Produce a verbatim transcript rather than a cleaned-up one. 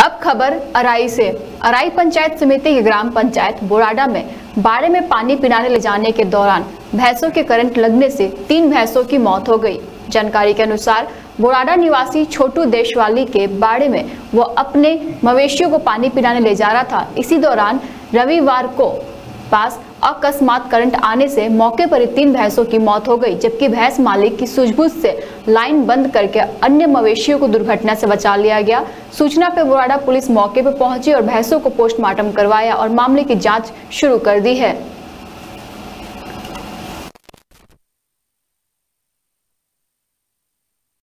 अब खबर अराई से। अराई पंचायत समिति की ग्राम पंचायत बोराडा में बाड़े में पानी पिलाने ले जाने के दौरान भैंसों के करंट लगने से तीन भैंसों की मौत हो गई। जानकारी के अनुसार बोराडा निवासी छोटू देशवाली के बाड़े में वो अपने मवेशियों को पानी पिलाने ले जा रहा था। इसी दौरान रविवार को पास अकस्मात करंट आने से मौके पर ही तीन भैंसों की मौत हो गई, जबकि भैंस मालिक की सूझबूझ से लाइन बंद करके अन्य मवेशियों को दुर्घटना से बचा लिया गया। सूचना पर बोराडा पुलिस मौके पर पहुंची और भैंसों को पोस्टमार्टम करवाया और मामले की जांच शुरू कर दी है।